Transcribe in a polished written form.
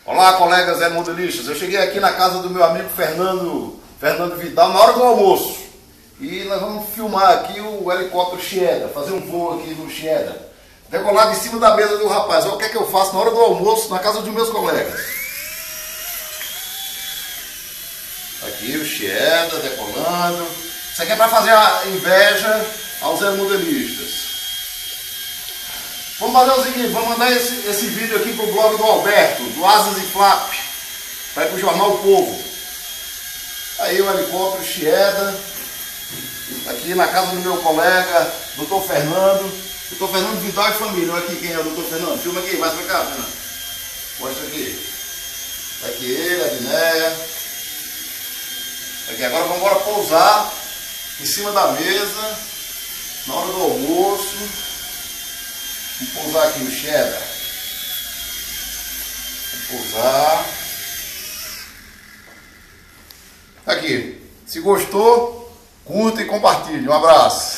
Olá, colegas aeromodelistas. Eu cheguei aqui na casa do meu amigo Fernando Vidal na hora do almoço. E nós vamos filmar aqui o helicóptero Chieda, fazer um voo aqui no Chieda. Decolado em cima da mesa do rapaz. Olha o que é que eu faço na hora do almoço na casa dos meus colegas. Aqui o Chieda decolando. Isso aqui é para fazer a inveja aos aeromodelistas. Vamos fazer o seguinte, vamos mandar esse vídeo aqui pro blog do Alberto, do Asas e Flap, para ir pro jornal O Povo. Aí o helicóptero Chieda, aqui na casa do meu colega, Dr. Fernando Vidal e família. Olha aqui quem é o Dr. Fernando. Filma aqui, mais pra cá, Fernando. Mostra aqui. Aqui ele, a Dinéia. Aqui, agora vamos embora pousar em cima da mesa, na hora do almoço. Vamos pousar aqui no Chieda. Vamos pousar. Aqui. Se gostou, curta e compartilhe. Um abraço.